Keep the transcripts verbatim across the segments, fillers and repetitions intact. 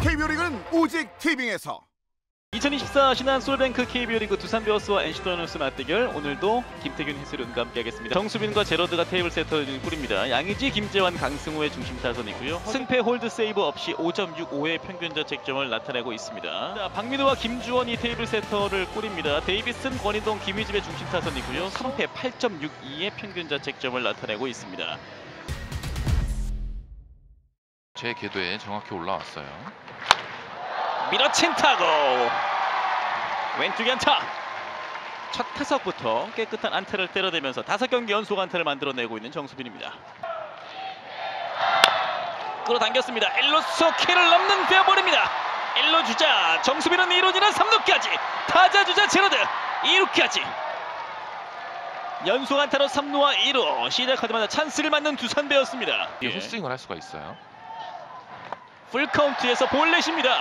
케이비오 리그는 오직 티빙에서. 이천이십사 신한 솔뱅크 케이비오 리그 두산 베어스와 엔씨 다이노스 맞대결, 오늘도 김태균 해설위원과 함께하겠습니다. 정수빈과 제러드가 테이블 세터를 꾸립니다. 양의지, 김재환, 강승우의 중심 타선이고요. 승패 홀드 세이브 없이 오 점 육오의 평균 자책점을 나타내고 있습니다. 자, 박민호와 김주원이 테이블 세터를 꾸립니다. 데이비슨, 권인동, 김희집의 중심 타선이고요. 삼 패 팔 점 육이의 평균 자책점을 나타내고 있습니다. 제 궤도에 정확히 올라왔어요. 밀어친 타고 왼쪽에 안타. 첫 타석부터 깨끗한 안타를 때려대면서 다섯 경기 연속 안타를 만들어내고 있는 정수빈입니다. 끌어당겼습니다. 일루수 키를 넘는 페어볼입니다. 일루 주자 정수빈은 이 루지는 삼 루까지, 타자 주자 제러드 이 루까지. 연속 안타로 삼 루와 이 루. 시작하자마자 찬스를 맞는 두산 베어스입니다. 예. 헛스윙을 할 수가 있어요. 풀카운트에서 볼넷입니다.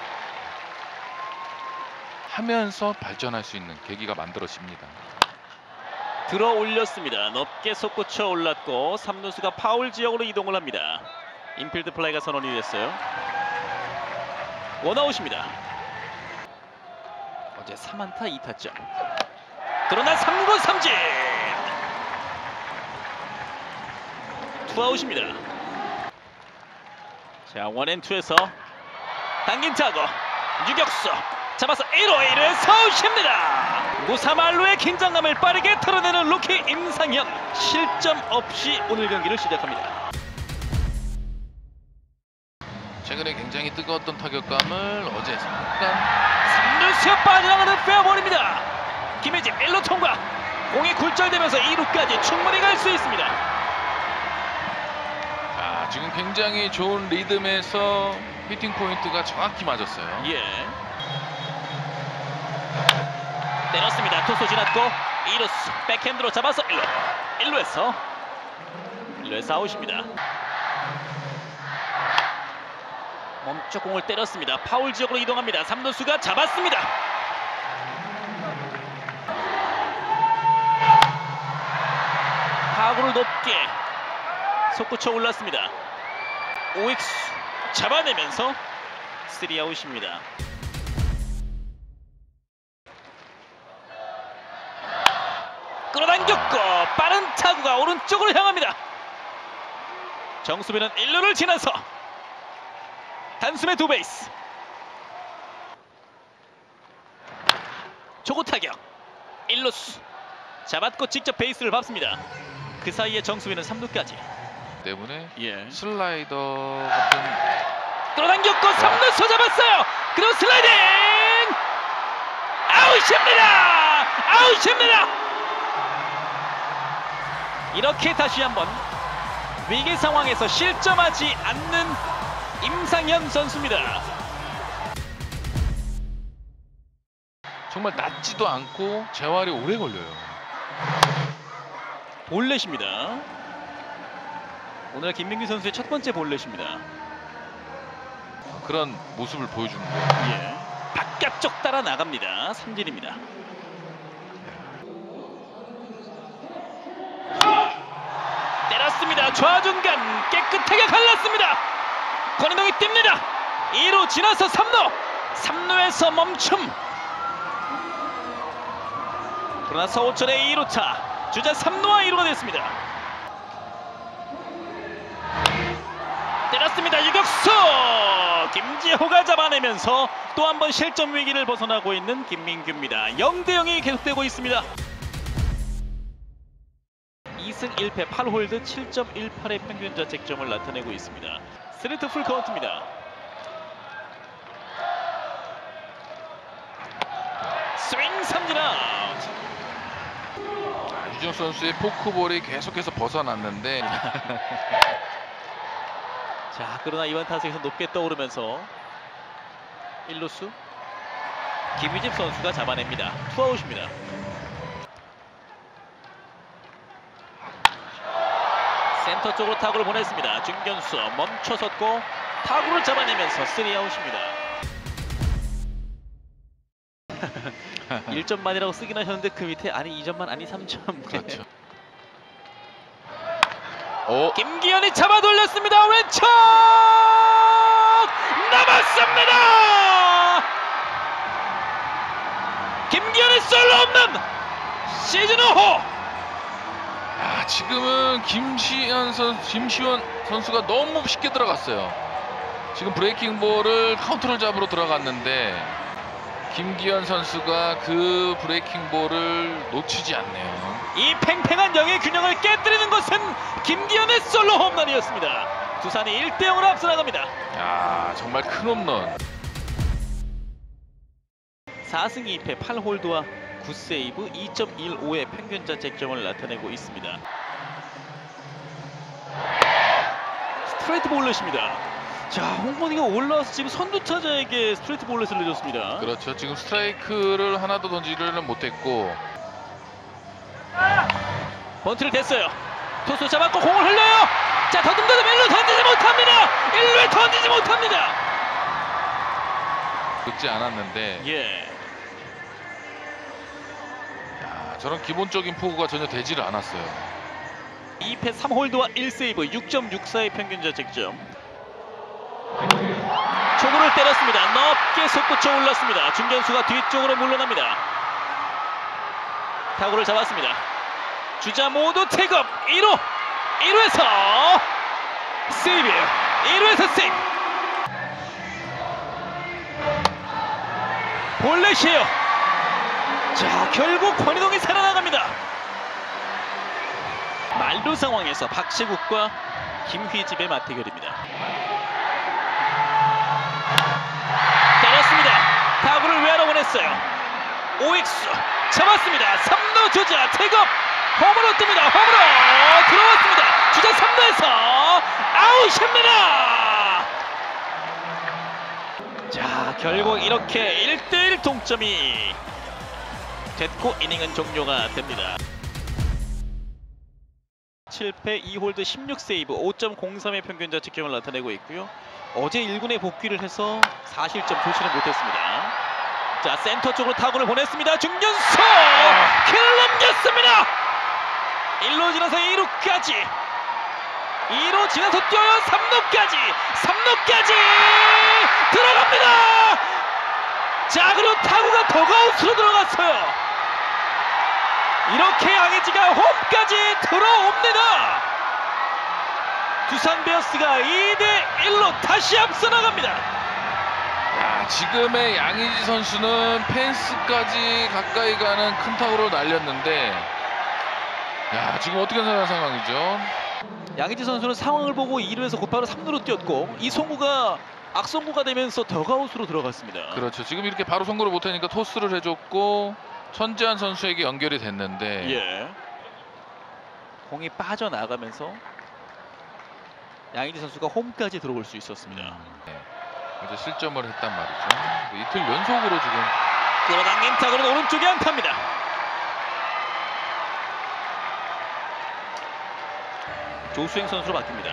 하면서 발전할 수 있는 계기가 만들어집니다. 들어 올렸습니다. 높게 솟구쳐 올랐고 삼 루수가 파울 지역으로 이동을 합니다. 인필드 플라이가 선언이 됐어요. 원아웃입니다. 어제 삼 안타 이 타점. 그러나 삼 구 삼진. 투아웃입니다. 자, 원앤투에서 당긴 타고 유격수 잡아서 일 루 일 루에서 아웃입니다. 무사말루의 긴장감을 빠르게 털어내는 루키 임상현. 실점 없이 오늘 경기를 시작합니다. 최근에 굉장히 뜨거웠던 타격감을 어제 잠깐 삼 루수에 빠져나가는 페어볼입니다. 김혜집 일 루 통과. 공이 굴절되면서 이 루까지 충분히 갈 수 있습니다. 아, 지금 굉장히 좋은 리듬에서 히팅 포인트가 정확히 맞았어요. 예. 때렸습니다. 투수 지났고 이 루수 백핸드로 잡아서 일 루. 일 루에서 일 루에서 아웃입니다. 멈춰 공을 때렸습니다. 파울 지역으로 이동합니다. 삼 루수가 잡았습니다. 타구를 높게 솟구쳐 올랐습니다. 오익수 잡아내면서 삼 아웃입니다. 끌어당겼고 빠른 타구가 오른쪽으로 향합니다. 정수빈은 일 루를 지나서 단숨에 두 베이스. 초구 타격. 일 루수 잡았고 직접 베이스를 밟습니다. 그 사이에 정수빈은 삼 루까지. 때문에 예. 슬라이더 같은 끌어당겼고 삼 루수 잡았어요. 그리고 슬라이딩 아웃입니다. 아웃입니다. 이렇게 다시 한번 위기 상황에서 실점하지 않는 임상현 선수입니다. 정말 낮지도 않고 재활이 오래 걸려요. 볼넷입니다. 오늘 김민규 선수의 첫 번째 볼넷입니다. 그런 모습을 보여주는 거예요. 예. 바깥쪽 따라 나갑니다. 삼진입니다. 때렸습니다. 좌중간 깨끗하게 갈랐습니다. 권인동이 뜁니다. 이 루 지나서 삼 루. 삼 루에서 멈춤. 그러나 서호철의 이 루타. 주자 삼 루와 이 루가 됐습니다. 때렸습니다. 유격수 김지호가 잡아내면서 또 한 번 실점 위기를 벗어나고 있는 김민규입니다. 영 대 영이 계속되고 있습니다. 이 승 일 패 팔 홀드 칠 점 일팔의 평균 자책점을 나타내고 있습니다. 삼 투 풀 카운트입니다. 스윙 삼진 아웃. 유정 선수의 포크볼이 계속해서 벗어났는데 자, 그러나 이번 타석에서 높게 떠오르면서 일 루수 김희집 선수가 잡아냅니다. 투아웃입니다. 센터 쪽으로 타구를 보냈습니다. 중견수 멈춰섰고 타구를 잡아내면서 삼 아웃입니다. 일 점만이라고 쓰긴 하셨는데 그 밑에 아니 이 점만 아니 삼 점. 그렇죠. 오. 김기현이 잡아 돌렸습니다. 왼쪽 넘었습니다. 넘겼습니다. 김기현의 솔로 홈런 시즌 오 호. 야, 지금은 김시현 선 김시현 선수가 너무 쉽게 들어갔어요. 지금 브레이킹 볼을 카운트를 잡으러 들어갔는데 김기현 선수가 그 브레이킹 볼을 놓치지 않네요. 이 팽팽한 영의 균형을 깨뜨리는 것은 김기현의 솔로 홈런이었습니다. 두산이 일 대 영으로 앞서 나갑니다. 야, 정말 큰 홈런. 사 승 이 패 팔 홀드와 구 세이브 이 점 일오의 평균 자책점을 나타내고 있습니다. 스트레이트 볼넷입니다. 자, 홍건이가 올라와서 지금 선두 타자에게 스트레이트 볼넷을 내줬습니다. 그렇죠. 지금 스트라이크를 하나도 던지려는 못했고. 번트를 댔어요. 투수 잡았고 공을 흘려요. 자, 더듬더듬 일 루 던지지 못합니다. 일 루에 던지지 못합니다. 늦지 않았는데 예. 야, 저런 기본적인 포구가 전혀 되지를 않았어요. 이 패 삼 홀드와 일 세이브 육 점 육사의 평균 자책점. 초구를 때렸습니다. 높게 솟구쳐 올랐습니다. 중견수가 뒤쪽으로 물러납니다. 타구를 잡았습니다. 주자 모두 태급 일 루 일 루에서 세이브 일 루에서 세이브. 볼넷이에요. 자, 결국 권희동이 살아나갑니다. 만루 상황에서 박시국과 김휘집의 맞대결입니다. 때렸습니다. 타구를 외야로 보냈어요. 오익수 잡았습니다. 삼 루 주자 태급 홈으로 뜹니다. 홈으로 들어왔습니다. 주자 삼 루에서 아웃입니다. 자, 결국 이렇게 일 대 일 동점이 됐고 이닝은 종료가 됩니다. 칠 패 이 홀드 십육 세이브 오 점 공삼의 평균 자책점을 나타내고 있고요. 어제 일 군에 복귀를 해서 사 실점 조치는 못했습니다. 자, 센터 쪽으로 타구를 보냈습니다. 중견수 킬 넘겼습니다. 일 루 지나서 이 루까지 이 루 지나서 뛰어요. 삼 루까지 삼 루까지 들어갑니다. 자, 그리고 타구가 더가웃으로 들어갔어요. 이렇게 양의지가 홈까지 들어옵니다. 두산 베어스가 이 대 일로 다시 앞서 나갑니다. 야, 지금의 양의지 선수는 펜스까지 가까이 가는 큰 타구로 날렸는데, 야, 지금 어떻게 생각하는 상황이죠? 양의지 선수는 상황을 보고 이 루에서 곧바로 삼 루로 뛰었고 이송구가 악송구가 되면서 더가웃으로 들어갔습니다. 그렇죠. 지금 이렇게 바로 송구를 못하니까 토스를 해줬고 천지한 선수에게 연결이 됐는데, 예. 공이 빠져나가면서 양의지 선수가 홈까지 들어올 수 있었습니다. 네, 이제 실점을 했단 말이죠. 이틀 연속으로 지금 끌어당긴 타구는 오른쪽에 안타입니다. 조수행 선수로 바뀝니다.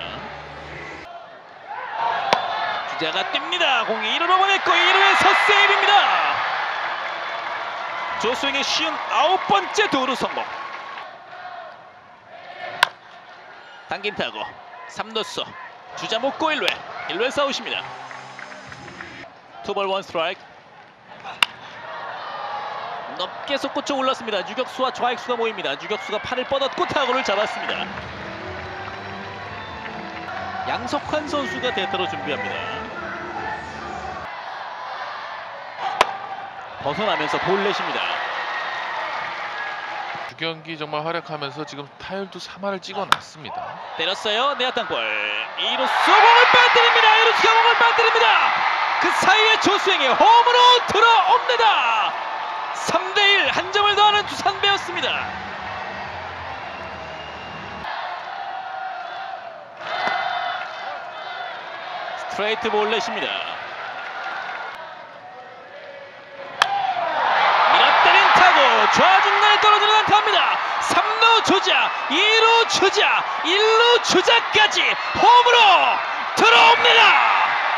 주자가 뜁니다. 공이 일 루로 보냈고 이 루에서 세이브입니다. 조수행의 쉬운 아홉 번째 도루 성공. 당긴 타구 삼 루수 주자 못고 일 루에 일 루에서 아웃입니다. 투볼 원 스트라이크. 높게 솟구쳐 올랐습니다. 유격수와 좌익수가 모입니다. 유격수가 팔을 뻗었고 타구를 잡았습니다. 양석환 선수가 대타로 준비합니다. 벗어나면서 볼넷입니다. 주경기 정말 활약하면서 지금 타율도 삼 할을 찍어놨습니다. 때렸어요. 내야 땅볼. 이 루수 공을 빠뜨립니다. 이 루수가 공을 빠뜨립니다. 그 사이에 조수행이 홈으로 들어옵니다. 삼 대 일 한 점을 더하는 두산 베어스입니다. 스트레이트 볼넷입니다. 밀어때린 타구 좌중간에 떨어지는 안타입니다. 삼 루 주자 이 루 주자 일 루 주자까지 홈으로 들어옵니다.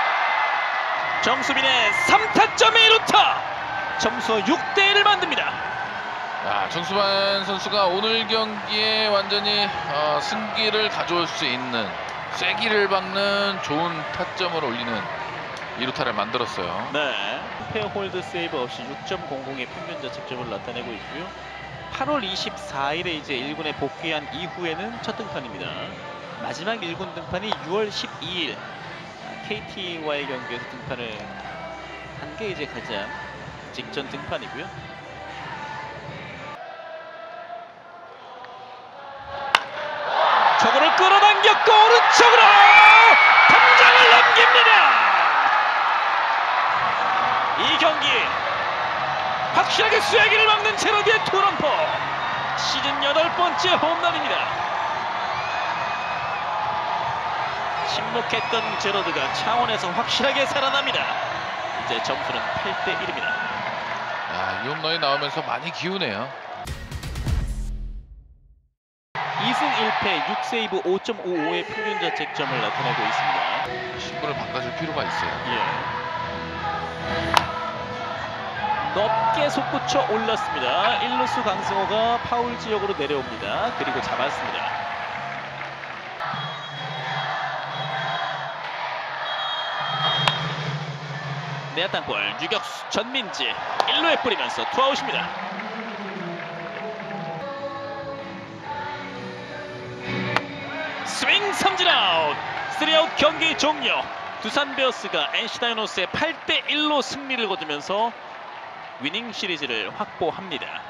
정수빈의 삼 타점 일 루타 점수 육 대 일을 만듭니다. 야, 정수빈 선수가 오늘 경기에 완전히 어, 승기를 가져올 수 있는 쐐기를 박는 좋은 타점을 올리는 이 루타를 만들었어요. 네. 페어 홀드 세이브 없이 육 점 공공의 평균 자책점을 나타내고 있고요. 팔월 이십사일에 이제 일 군에 복귀한 이후에는 첫 등판입니다. 마지막 일 군 등판이 유월 십이일 케이티와의 경기에서 등판을 한 게 이제 가장 직전 등판이고요. 저거를 끌어당겼고 오른쪽으로 담장을 넘깁니다. 이 경기 확실하게 쐐기를 막는 제로드의 투런포, 시즌 여덟 번째 홈런입니다. 침묵했던 제로드가 창원에서 확실하게 살아납니다. 이제 점수는 팔 대 일입니다. 야, 이 홈런이 나오면서 많이 기우네요. 이승 일 패 육 세이브 오 점 오오의 평균 자책점을 나타내고 있습니다. 신분을 바꿔줄 필요가 있어요. 예. 높게 솟구쳐 올랐습니다. 일 루수 강승호가 파울 지역으로 내려옵니다. 그리고 잡았습니다. 내야 땅볼 유격수 전민지 일 루에 뿌리면서 투아웃입니다. 스윙 삼진 아웃, 쓰리 아웃 경기 종료. 두산 베어스가 엔씨 다이노스의 팔 대 일로 승리를 거두면서 위닝 시리즈를 확보합니다.